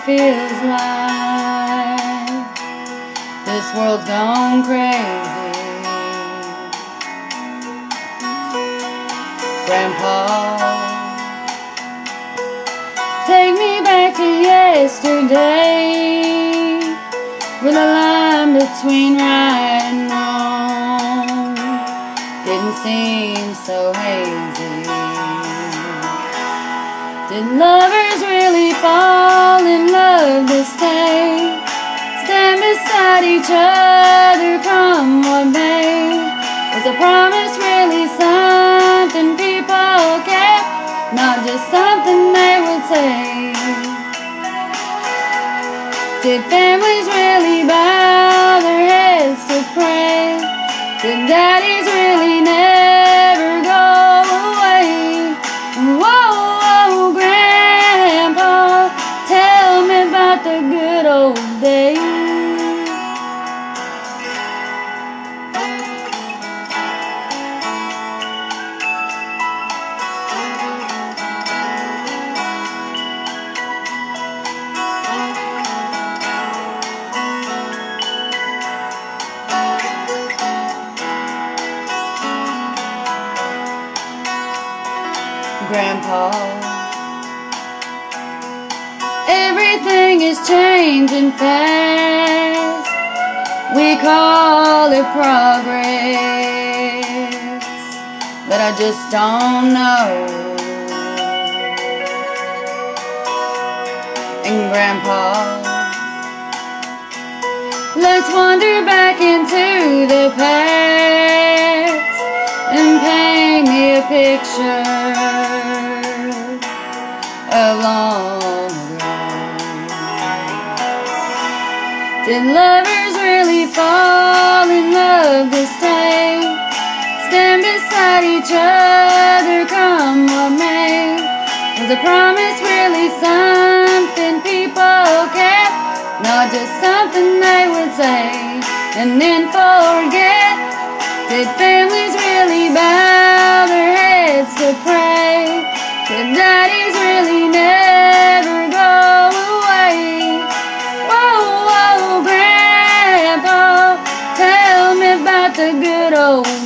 feels like this world's gone crazy. Grandpa, take me back to yesterday, with a line between right and wrong didn't seem so hazy. Did lovers really fall in love this day? Stand beside each other, come what may. Was a promise really something people kept, not just something they would say? Did families really bow their heads to pray? Did daddies really never go away? Whoa, Grandpa, tell me about the good old days. Grandpa, everything is changing fast. We call it progress, but I just don't know. And Grandpa, let's wander back into the past and paint me a picture of long ago. Did lovers really fall in love this day? Stand beside each other, come what may. Was a promise really something people kept, not just something they would say and then forget? Did families really bow their heads to pray? Did daddies really never go away? Whoa, Grandpa, tell me about the good old